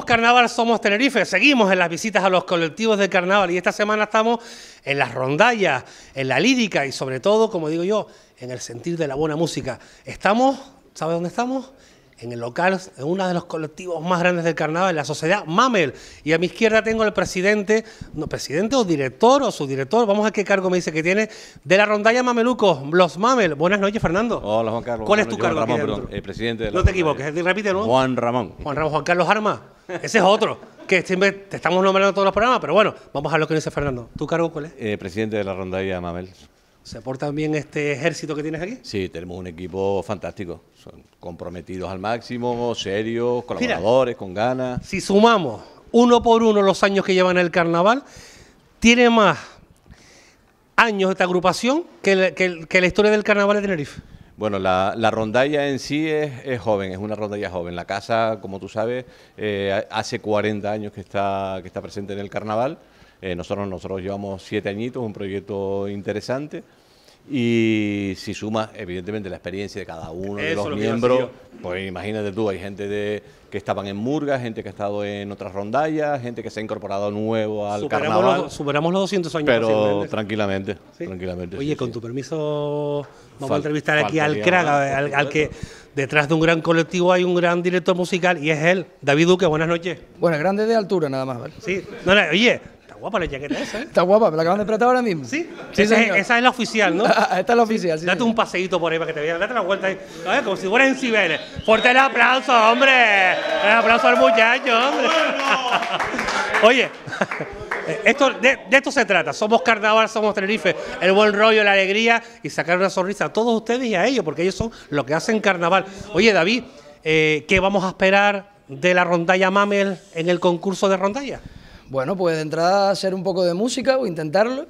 Carnaval, somos Tenerife. Seguimos en las visitas a los colectivos de carnaval y esta semana estamos en las rondallas, en la lírica y sobre todo, como digo yo, en el sentir de la buena música. Estamos, ¿sabe dónde estamos? En el local, en uno de los colectivos más grandes del carnaval, la Sociedad Mamel. Y a mi izquierda tengo el presidente, no, presidente o director o subdirector, vamos a ver qué cargo me dice que tiene, de la rondalla Mamelucos, los Mamel. Buenas noches, Fernando. Hola, Juan Carlos. ¿Cuál es tu cargo? Ramón, perdón, el presidente de la No te equivoques, repite, ¿no? Juan Ramón. Juan Carlos Arma. Ese es otro, que siempre te estamos nombrando en todos los programas, pero bueno, vamos a ver lo que dice Fernando. ¿Tu cargo cuál es? Presidente de la rondalla Mamel. ¿Se porta bien este ejército que tienes aquí? Sí, tenemos un equipo fantástico. Son comprometidos al máximo, serios, colaboradores, con ganas. Si sumamos uno por uno los años que llevan el carnaval, tiene más años esta agrupación que la historia del carnaval de Tenerife. Bueno, la rondalla en sí es joven, es una rondalla joven. La casa, como tú sabes, hace 40 años que está presente en el carnaval. Nosotros llevamos 7 añitos, un proyecto interesante. Y si sumas, evidentemente, la experiencia de cada uno de los miembros, pues imagínate tú, hay gente que estaban en Murga, gente que ha estado en otras rondallas, gente que se ha incorporado nuevo al carnaval. Superamos los 200 años. Pero tranquilamente, ¿sí? tranquilamente. Oye, con tu permiso, vamos a entrevistar aquí al crack, al que detrás de un gran colectivo hay un gran director musical y es él, David Duque. Buenas noches. Bueno, grande de altura nada más, ¿vale? Sí, no, oye, guapa la chaqueta esa, ¿eh? Está guapa, me la acaban de prestar ahora mismo. Sí, esa es la oficial, ¿no? Esta es la oficial, sí. Date un paseíto por ahí para que te vean, date una vuelta ahí, a ver, como si fueras en Cibeles. Fuerte el aplauso, hombre. El aplauso al muchacho, hombre. Oye, de esto se trata. Somos carnaval, somos Tenerife, el buen rollo, la alegría y sacar una sonrisa a todos ustedes y a ellos, porque ellos son los que hacen carnaval. Oye, David, ¿qué vamos a esperar de la rondalla Mamel en el concurso de rondalla? Bueno, pues de entrada hacer un poco de música o intentarlo.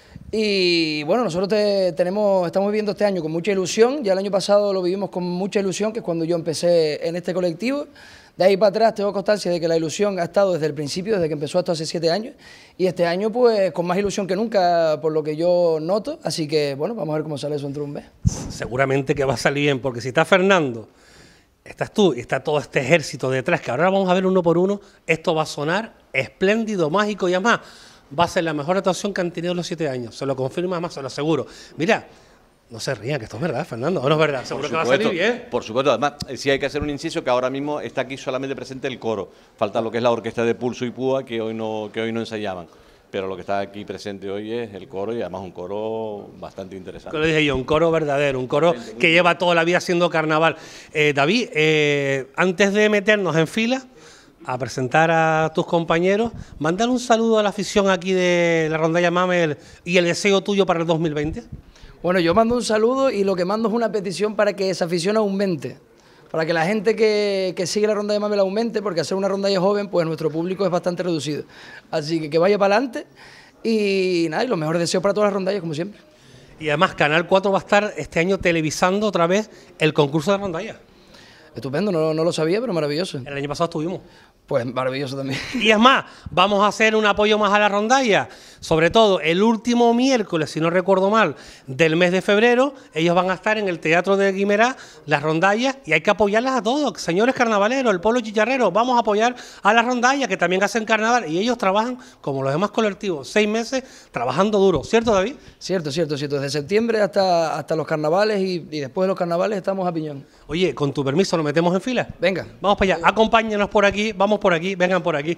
Y bueno, nosotros estamos viviendo este año con mucha ilusión. Ya el año pasado lo vivimos con mucha ilusión, que es cuando yo empecé en este colectivo. De ahí para atrás tengo constancia de que la ilusión ha estado desde el principio, desde que empezó esto hace 7 años. Y este año pues con más ilusión que nunca, por lo que yo noto. Así que bueno, vamos a ver cómo sale eso entre un mes. Seguramente que va a salir bien, porque si está Fernando, estás tú y está todo este ejército detrás, que ahora vamos a ver uno por uno, esto va a sonar espléndido, mágico y además va a ser la mejor actuación que han tenido en los 7 años. Se lo confirmo, además se lo aseguro. Mira, no se rían, que esto es verdad, Fernando. ¿O no es verdad? Seguro que va a salir bien. Por supuesto, además, sí hay que hacer un inciso que ahora mismo está aquí solamente presente el coro. Falta lo que es la orquesta de pulso y púa que hoy no ensayaban. Pero lo que está aquí presente hoy es el coro y además un coro bastante interesante. Como lo dije yo, un coro verdadero, un coro que lleva toda la vida haciendo carnaval. David, antes de meternos en fila a presentar a tus compañeros, mandar un saludo a la afición aquí de la rondalla Mamel y el deseo tuyo para el 2020. Bueno, yo mando un saludo y lo que mando es una petición para que esa afición aumente. Para que la gente que sigue la rondalla Mamel aumente, porque hacer una rondalla joven, pues nuestro público es bastante reducido. Así que vaya para adelante y nada, y los mejores deseos para todas las rondallas, como siempre. Y además Canal 4 va a estar este año televisando otra vez el concurso de rondalla. Estupendo, no lo sabía, pero maravilloso. El año pasado estuvimos. Pues maravilloso también. Y es más, vamos a hacer un apoyo más a la rondalla, sobre todo el último miércoles, si no recuerdo mal, del mes de febrero, ellos van a estar en el Teatro de Guimerá, las rondallas, y hay que apoyarlas a todos, señores carnavaleros, el pueblo chicharrero, vamos a apoyar a las rondallas, que también hacen carnaval, y ellos trabajan como los demás colectivos, 6 meses trabajando duro, ¿cierto, David? Cierto, desde septiembre hasta los carnavales y después de los carnavales estamos a piñón. Oye, con tu permiso, ¿nos metemos en fila? Venga. Vamos para allá, acompáñenos por aquí, vamos por aquí, vengan por aquí.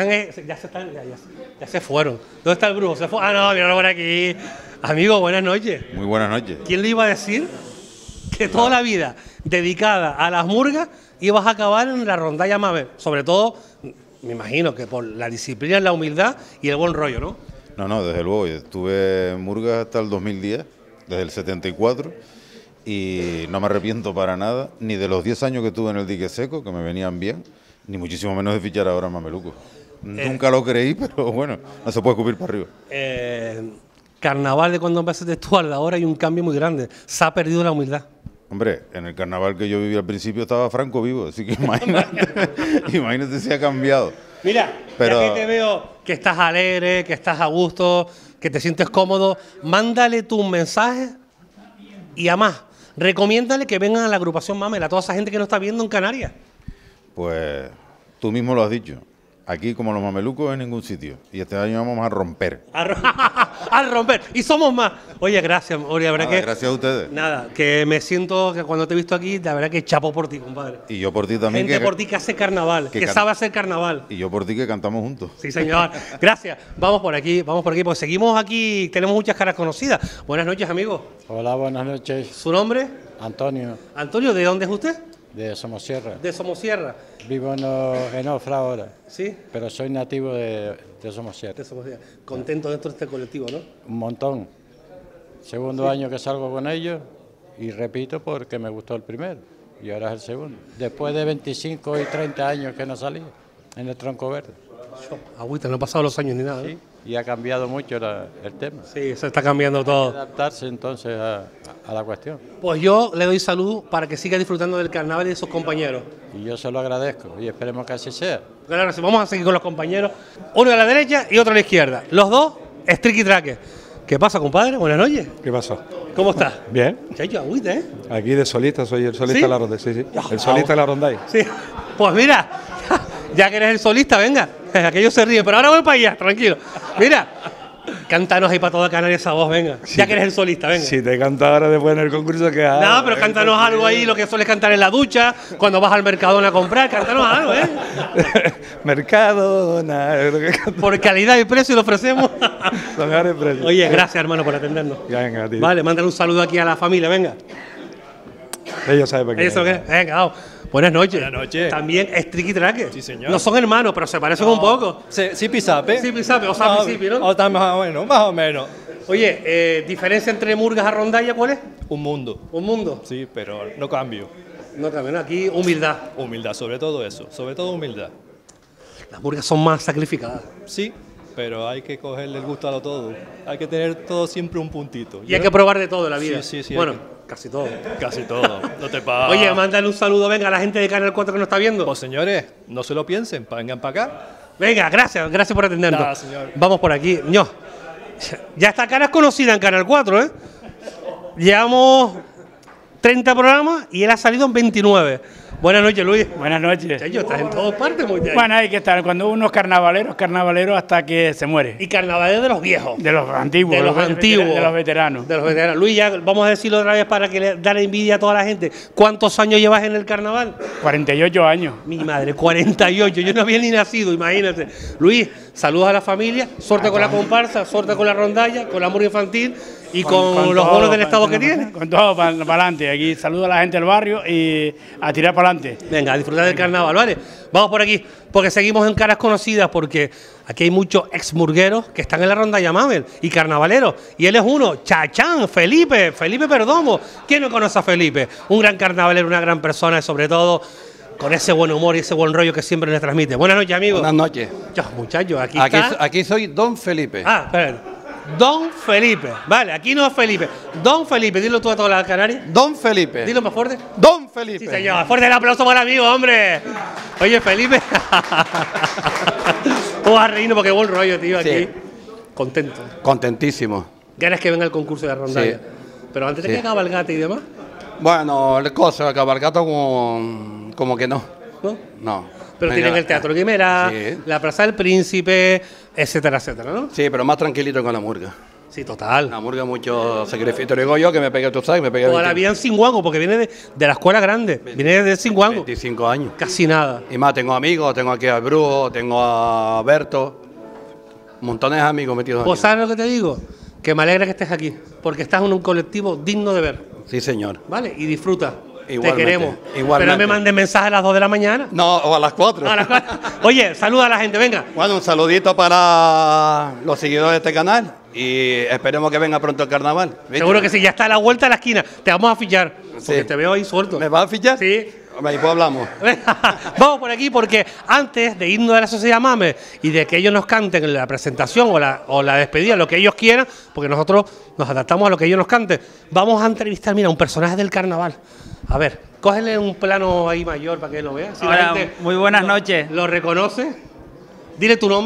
Ya se fueron. ¿Dónde está el brujo? Se fue. Ah, no, míralo por aquí. Amigo, buenas noches. Muy buenas noches. ¿Quién le iba a decir que toda la vida dedicada a las murgas ibas a acabar en la rondalla Mamel? Sobre todo, me imagino que por la disciplina, la humildad y el buen rollo, ¿no? No, desde luego. Yo estuve en murgas hasta el 2010, desde el 74. Y no me arrepiento para nada, ni de los 10 años que tuve en el dique seco, que me venían bien, ni muchísimo menos de fichar ahora a Mameluco. Nunca lo creí, pero bueno, no se puede escupir para arriba. Carnaval de cuando empezaste tú a la hora hay un cambio muy grande. Se ha perdido la humildad. Hombre, en el carnaval que yo viví al principio estaba Franco vivo, así que imagínate si ha cambiado. Mira, ya que te veo que estás alegre, que estás a gusto, que te sientes cómodo, mándale tus mensajes y además, recomiéndale que vengan a la agrupación Mamel, a toda esa gente que nos está viendo en Canarias. Pues Tú mismo lo has dicho. Aquí, como los mamelucos, en ningún sitio. Y este año vamos a romper. Al romper. Y somos más. Oye, gracias, Ori, la verdad Nada, que... gracias a ustedes. Nada, que me siento que cuando te he visto aquí, la verdad que chapo por ti, compadre. Y yo por ti también. Gente por ti que hace carnaval, que sabe hacer carnaval. Y yo por ti que cantamos juntos. Sí, señor. Gracias. Vamos por aquí, porque seguimos aquí, tenemos muchas caras conocidas. Buenas noches, amigo. Hola, buenas noches. ¿Su nombre? Antonio, Antonio, ¿de dónde es usted? de Somosierra. De Somosierra. Vivo en Ofra ahora. Sí. Pero soy nativo de Somosierra. De Somosierra. Contento dentro de este colectivo, ¿no? Un montón. Segundo año que salgo con ellos y repito porque me gustó el primero y ahora es el segundo. Después de 25 y 30 años que no salí en el tronco verde. Agüita, no han pasado los años ni nada. Sí, y ha cambiado mucho el tema. Sí, se está cambiando todo. Adaptarse entonces a la cuestión. Pues yo le doy salud para que siga disfrutando del carnaval y de sus compañeros. Y yo se lo agradezco y esperemos que así sea. Claro, sí, vamos a seguir con los compañeros. Uno a la derecha y otro a la izquierda. Los dos, triqui traque. ¿Qué pasa, compadre? Buenas noches. ¿Qué pasó? ¿Cómo estás? Bien. Chacho, agüita, ¿eh? Aquí de solista, soy el solista ¿Sí? de la ronda, sí. El solista de la ronda. Sí. Pues mira, ya que eres el solista, venga. Aquello se ríe, pero ahora voy para allá, tranquilo. Mira, cántanos ahí para toda Canarias esa voz, venga. Ya que eres el solista, venga. Si te canto ahora después en el concurso que hago. No, pero cántanos algo ahí, lo que sueles cantar en la ducha, cuando vas al Mercadona a comprar, cántanos algo, ¿eh? Mercadona. Por calidad y precio lo ofrecemos. Son mejores precios. Oye, gracias, hermano, por atendernos. Venga, tío. Vale, mándale un saludo aquí a la familia, venga. Ellos saben para qué. ¿Eso qué? Venga, vamos. Buenas noches. Buenas noches. También es triqui traque. Sí, señor. No son hermanos, pero se parecen un poco. Sí, pisape. Sí, pisape, o sea, principio, ¿no? O está más o menos. Oye, ¿diferencia entre murgas a rondalla cuál es? Un mundo. ¿Un mundo? Sí, pero no cambio. No cambio, ¿no? Aquí humildad. Humildad, sobre todo eso. Sobre todo humildad. Las murgas son más sacrificadas. Sí, pero hay que cogerle el gusto a lo todo. Hay que tener todo siempre un puntito. Y hay que probar de todo en la vida. Sí. Bueno, casi todo. Casi todo. No te pases. Oye, mándale un saludo, venga, a la gente de Canal 4 que nos está viendo. Pues señores, no se lo piensen, vengan para acá. Venga, gracias por atendernos. Nada, señor. Vamos por aquí. No. Ya esta cara es conocida en Canal 4, ¿eh? Llevamos 30 programas y él ha salido en 29. Buenas noches, Luis. Buenas noches. Chayo, estás en todas partes, muy bien. Bueno, hay que estar. Cuando uno es carnavalero hasta que se muere. Y carnavalero de los viejos. De los antiguos. De los antiguos. De los veteranos. De los veteranos. Luis, ya vamos a decirlo otra vez para que le dé envidia a toda la gente. ¿Cuántos años llevas en el carnaval? 48 años. Mi madre, 48. Yo no había ni nacido, imagínate. Luis, saludos a la familia. Suerte con la comparsa, suerte con la rondalla, con la murga infantil y con los bonos del Estado que tiene. Con todo para adelante. Aquí saludo a la gente del barrio y a tirar para adelante. Venga, a disfrutar del carnaval, ¿vale? Vamos por aquí, porque seguimos en caras conocidas, porque aquí hay muchos exmurgueros que están en la rondalla Mamel y carnavaleros. Y él es uno, Chachán, Felipe Perdomo. ¿Quién no conoce a Felipe? Un gran carnavalero, una gran persona y sobre todo con ese buen humor y ese buen rollo que siempre le transmite. Buenas noches, amigos. Buenas noches. Muchachos, aquí soy Don Felipe. Ah, espérate. Don Felipe. Vale, aquí no es Felipe. Don Felipe, dilo tú a toda la Canaria. Don Felipe. Dilo más fuerte. Don Felipe. Sí, señor. Fuerte el aplauso para el amigo, hombre. Oye, Felipe. Vamos a reírnos porque buen rollo, tío, aquí. Sí. Contento. Contentísimo. Ganas que venga el concurso de rondalla. Sí. Pero antes de Sí. que cabalgate y demás. Bueno, el cosa, el cabalgato como que no. No. Pero tienen el Teatro Quimera, Sí. la Plaza del Príncipe, etcétera, etcétera, ¿no? Sí, pero más tranquilito con la murga. Sí, total. La murga mucho sacrificio. Te lo digo yo que me pegué, tú sabes, me pegué Toda la vida en Singuango, porque viene de la escuela grande. Viene de Singuango. 25 años. Casi nada. Y más, tengo amigos, tengo aquí al Brujo, tengo a Berto. Montones de amigos metidos Pues aquí. ¿sabes lo que te digo? Que me alegra que estés aquí, porque estás en un colectivo digno de ver, Sí, señor. ¿vale? Y disfruta. Igualmente, Te queremos. igualmente. Pero no me mandes mensajes a las 2 de la mañana. No, o a las 4. Oye, saluda a la gente, venga. Bueno, un saludito para los seguidores de este canal y esperemos que venga pronto el carnaval. ¿viste? Seguro que sí, ya está a la vuelta de la esquina. Te vamos a fichar, porque Sí. te veo ahí suelto. ¿Me vas a fichar? Sí. Ahí pues hablamos. Vamos por aquí porque antes de irnos de la Sociedad Mame y de que ellos nos canten en la presentación o la despedida, lo que ellos quieran, porque nosotros nos adaptamos a lo que ellos nos canten, vamos a entrevistar, mira, un personaje del carnaval. A ver, cógele un plano ahí mayor para que lo vea. Si la Hola, gente muy buenas noches. ¿Lo reconoce? Dile tu nombre.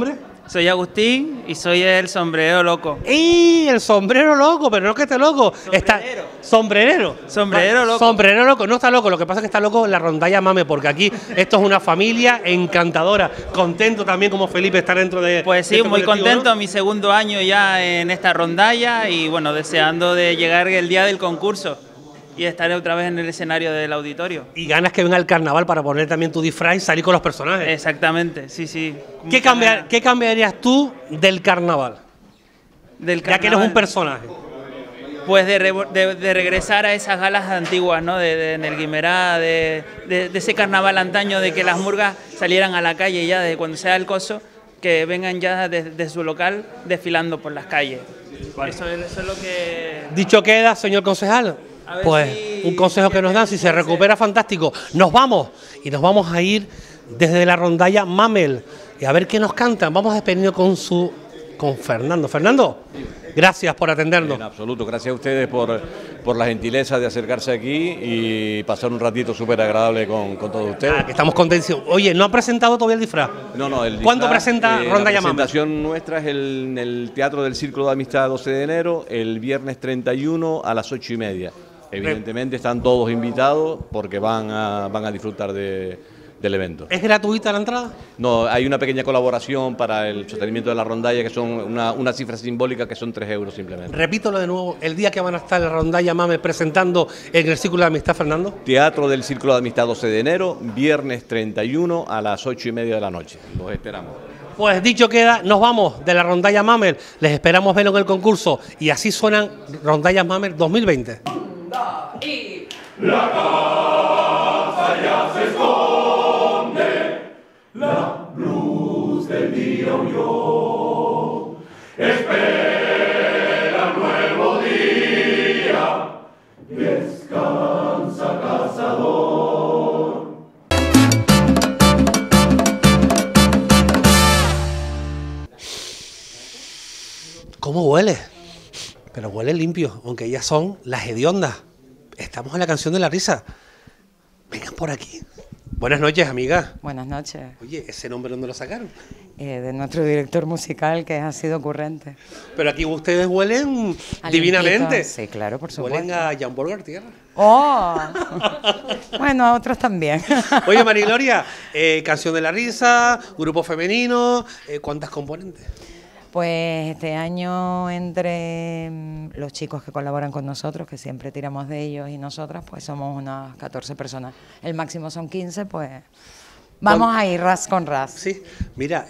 Soy Agustín y soy el sombrero loco. ¡Y el sombrero loco! Pero no que esté loco. Sombrerero. Sombrero loco. Sombrero loco. No está loco. Lo que pasa es que está loco la rondalla Mame, porque aquí esto es una familia encantadora. Contento también como Felipe estar dentro de... Pues sí, de este muy colectivo, contento. ¿no? Mi segundo año ya en esta rondalla y bueno, deseando de llegar el día del concurso y estar otra vez en el escenario del auditorio. Y ganas que venga el carnaval para poner también tu disfraz y salir con los personajes. Exactamente, sí, sí. ¿Qué cambiarías tú del carnaval? Ya que eres un personaje. Pues de regresar a esas galas antiguas, ¿no? En el Guimerá, de ese carnaval antaño, de que las murgas salieran a la calle ya, de cuando sea el coso, que vengan ya desde su local desfilando por las calles. Eso es lo que... Dicho queda, señor concejal. Pues un consejo que nos dan, si se recupera, fantástico. Nos vamos y nos vamos a ir desde la rondalla Mamel y a ver qué nos cantan. Vamos a despedirnos con Fernando. Fernando, gracias por atendernos. En absoluto, gracias a ustedes por la gentileza de acercarse aquí y pasar un ratito súper agradable con todos ustedes. Que estamos contentos. Oye, ¿no ha presentado todavía el disfraz? No, el disfraz, ¿Cuándo presenta Rondalla Mamel? La presentación nuestra es en el Teatro del Círculo de Amistad 12 de enero, el viernes 31 a las 8:30. Evidentemente están todos invitados porque van a disfrutar del evento. ¿Es gratuita la entrada? No, hay una pequeña colaboración para el sostenimiento de la rondalla que son una cifra simbólica que son 3 euros simplemente. Repítelo de nuevo, el día que van a estar en la rondalla Mame presentando en el Círculo de Amistad, Fernando. Teatro del Círculo de Amistad 12 de enero, viernes 31 a las 8:30 de la noche. Los esperamos. Pues dicho queda, nos vamos de la rondalla Mamel. Les esperamos verlo en el concurso y así suenan Rondallas Mamel 2020. La casa ya se esconde, la luz del día huyó. Espera nuevo día, descansa cazador. ¿Cómo huele? Pero huele limpio, aunque ellas son las hediondas. Estamos en la canción de la risa. Vengan por aquí. Buenas noches, amiga. Buenas noches. Oye, ¿ese nombre dónde lo sacaron? De nuestro director musical, que ha sido ocurrente. Pero aquí ustedes huelen divinamente. Sí, claro, por supuesto. Huelen a Jamborger Tierra. ¡Oh! Bueno, a otros también. Oye, Marigloria, canción de la risa, grupo femenino, ¿cuántas componentes? Pues este año, entre los chicos que colaboran con nosotros, que siempre tiramos de ellos y nosotras, pues somos unas 14 personas. El máximo son 15, pues vamos a ir ras con ras. Sí, mira,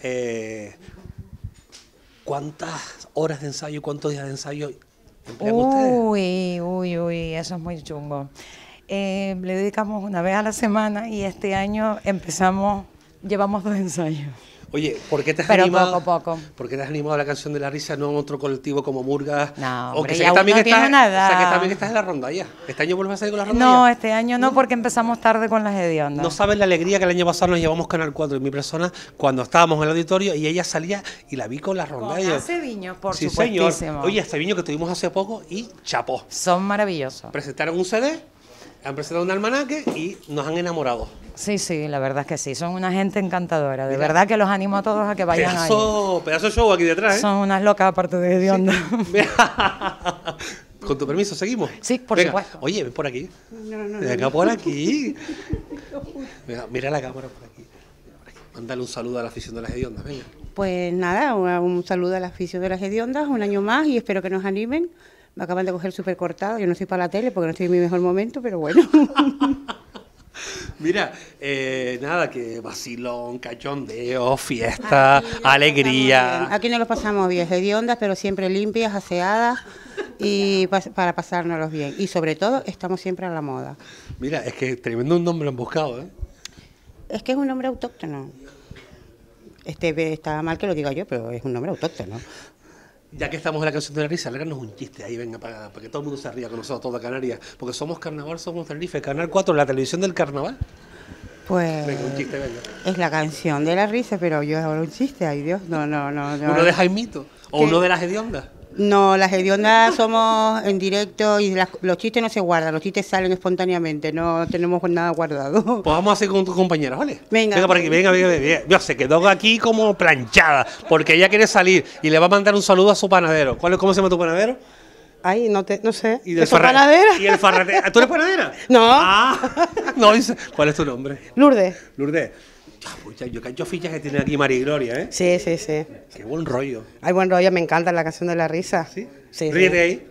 ¿cuántas horas de ensayo, cuántos días de ensayo emplean ustedes? Uy, eso es muy chungo. Le dedicamos una vez a la semana y este año llevamos 2 ensayos. Oye, ¿por qué te has Pero animado? poco. ¿Por qué te has animado a la canción de la risa, no en otro colectivo como Murgas? No, aunque hombre, sé que también no tiene nada. O sea, que también estás en la rondalla. ¿Este año vuelves a salir con la rondalla? No, este año no, porque empezamos tarde con las hediondas. No sabes la alegría que el año pasado nos llevamos Canal 4 y mi persona cuando estábamos en el auditorio y ella salía y la vi con la rondalla. Con Aceviños, por sí, supuestísimo. Señor. Oye, Aceviños que tuvimos hace poco y chapó. Son maravillosos. Presentaron un CD, han presentado un almanaque y nos han enamorado. Sí, la verdad es que sí, son una gente encantadora, de verdad que los animo a todos a que vayan ahí. Pedazo show aquí detrás, ¿eh? Son unas locas aparte de hediondas. Sí. Con tu permiso, ¿seguimos? Sí, por supuesto. Oye, ven por aquí. Venga, por aquí. Mira la cámara por aquí. Mándale un saludo a la afición de las hediondas, venga. Pues nada, un saludo a la afición de las hediondas, un año más y espero que nos animen. Me acaban de coger súper cortado, yo no estoy para la tele porque no estoy en mi mejor momento, pero bueno. Mira, nada, que vacilón, cachondeo, fiesta, alegría. Aquí no lo pasamos bien, hediondas, pero siempre limpias, aseadas y para pasárnoslos bien. Y sobre todo, estamos siempre a la moda. Mira, es que tremendo un nombre han buscado, ¿eh? Es que es un nombre autóctono. Está mal que lo diga yo, pero es un nombre autóctono. Ya que estamos en la canción de la risa, háganos un chiste ahí, venga, para que todo el mundo se ría con nosotros, toda Canarias. Porque somos carnaval, somos Tenerife, Canal 4, la televisión del carnaval. Pues venga, un chiste, venga. Es la canción de la risa, pero yo hago un chiste, ay Dios, no. ¿Uno de Jaimito? ¿O uno de las hediondas? No, las hediondas somos en directo y los chistes no se guardan, los chistes salen espontáneamente, no tenemos nada guardado. Pues vamos a hacer con tu compañera, ¿vale? Venga. Venga por aquí, venga. Dios, se quedó aquí como planchada, porque ella quiere salir y le va a mandar un saludo a su panadero. ¿Cómo se llama tu panadero? Ay, no sé. ¿Y del panadera? ¿Y el farratero? ¿Tú eres panadera? No. Ah, no, dice. ¿Cuál es tu nombre? Lourdes. Lourdes. Yo cacho fichas que tiene aquí María Gloria, ¿eh? Sí. Qué buen rollo. Ay, buen rollo, me encanta la canción de la risa. ¿Sí? Sí. Ríete ahí.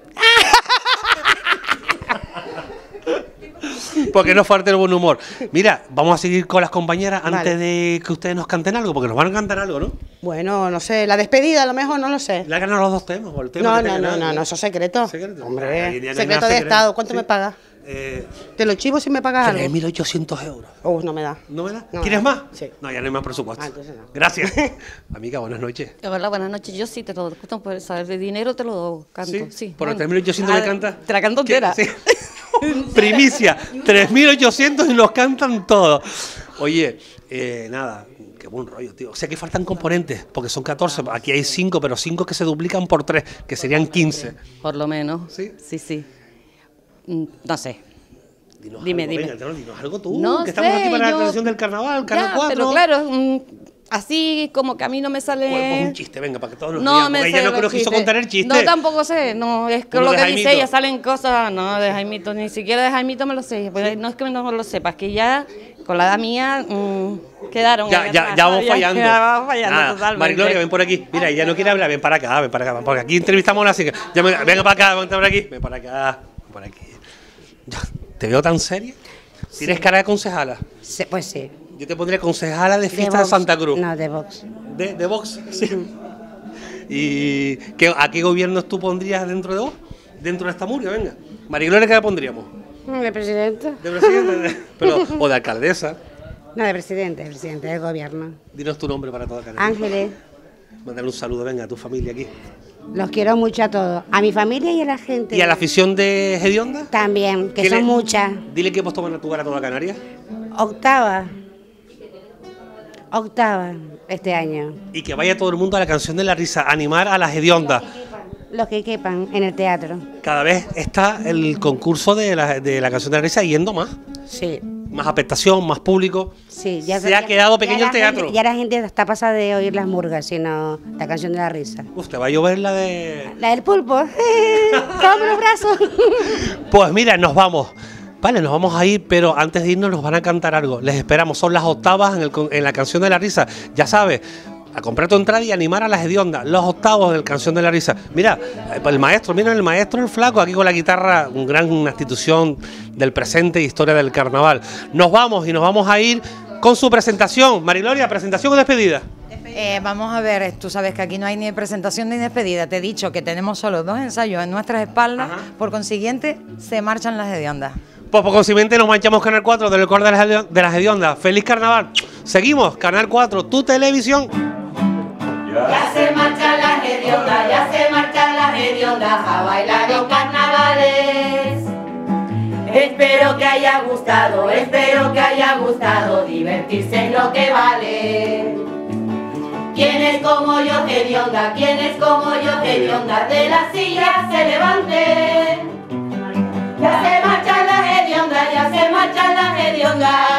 Porque no falte el buen humor. Mira, vamos a seguir con las compañeras antes de que ustedes nos canten algo, porque nos van a cantar algo, ¿no? Bueno, no sé, la despedida a lo mejor, no lo sé. ¿Le han ganado los dos temas? ¿O el tema No, eso es secreto. ¿Secreto? Hombre, secreto de Estado. ¿Cuánto me pagas? Te lo chivo si me pagas algo. 3.800 euros. No me da. ¿No me da? No ¿Quieres me da. más? Sí. No, ya no hay más presupuesto. Entonces no. Gracias. Amiga, buenas noches. Hola, buenas noches. Yo sí te lo canto, por saber de dinero te lo canto. Sí. ¿Por el 3.800 me canta? Te la canto entera. Sí. Primicia, 3.800 y nos cantan todo. Oye, nada, qué buen rollo, tío. O sea que faltan componentes, porque son 14. Aquí hay 5, pero 5 que se duplican por 3, que serían 15. Por lo menos. ¿Sí? Sí. No sé. Dime. Dime. Venga, dinos algo tú, No que estamos sé, aquí para la yo- televisión del carnaval, Canal Ya, 4. pero claro, así como que a mí no me sale... Pues un chiste, venga, para que todos nos No riamos, me porque sé ella no los creo que quiso chistes. contar el chiste. No, tampoco sé, no, es que Uno lo de que Jaimito. dice ella, salen cosas, no, de Jaimito, ni siquiera de Jaimito me lo sé, pues no es que no lo sepas, que ya con la edad mía quedaron. Ya vamos fallando. Ya vamos fallando Nada, totalmente. Marigloria, ven por aquí. Mira, ella no quiere hablar, ven para acá, porque aquí entrevistamos a la chica. Venga para acá, vente por aquí. Ven para acá, por aquí. Ya, te veo tan seria. ¿Tienes cara de concejala? Sí, pues sí. Yo te pondría concejala de fiesta de Vox. Santa Cruz. No, de Vox. ¿De Vox? Sí. ¿Y a qué gobiernos tú pondrías dentro de Vox? Dentro de esta murga, venga. Marigloria, ¿qué le pondríamos? De presidente. ¿De presidente? O de alcaldesa. No, de presidente del gobierno. Dinos tu nombre para toda Canarias. Ángeles, Mándale un saludo, venga, a tu familia aquí. los quiero mucho a todos. A mi familia y a la gente. ¿Y a la afición de Hedionda? También, que ¿Qué son le- muchas. Dile que puesto van a tu a toda Canarias. Octava este año. Y que vaya todo el mundo a la canción de la risa, animar a las hediondas. Los que quepan en el teatro. Cada vez está el concurso de la canción de la risa yendo más. Sí. Más aceptación, más público. Sí, Se ha quedado pequeño el teatro. Ya la gente está pasada de oír las murgas, sino la canción de la risa. Uf, te va a llover la de... La del pulpo. ¡Toma los brazos! Pues mira, nos vamos. Vale, nos vamos a ir, pero antes de irnos nos van a cantar algo. Les esperamos, son las octavas en la canción de la risa. Ya sabes, a comprar tu entrada y animar a las hediondas. Los octavos del canción de la risa. Mira, el maestro, el flaco, aquí con la guitarra, una institución del presente e historia del carnaval. Nos vamos y nos vamos a ir con su presentación. Marigloria, ¿presentación o despedida? Vamos a ver, tú sabes que aquí no hay ni presentación ni despedida. Te he dicho que tenemos solo 2 ensayos en nuestras espaldas, por consiguiente, se marchan las hediondas. Pues por consiguiente nos manchamos Canal 4 del recuerdo de las hediondas. ¡Feliz carnaval! Seguimos, Canal 4, tu televisión. Ya se marchan las hediondas, ya se marchan las hediondas a bailar los carnavales. Espero que haya gustado, divertirse es lo que vale. ¿Quién es como yo hedionda? ¿Quién es como yo hedionda? De la silla se levante. Ya se marchan las hediondas, ya se marchan las hediondas.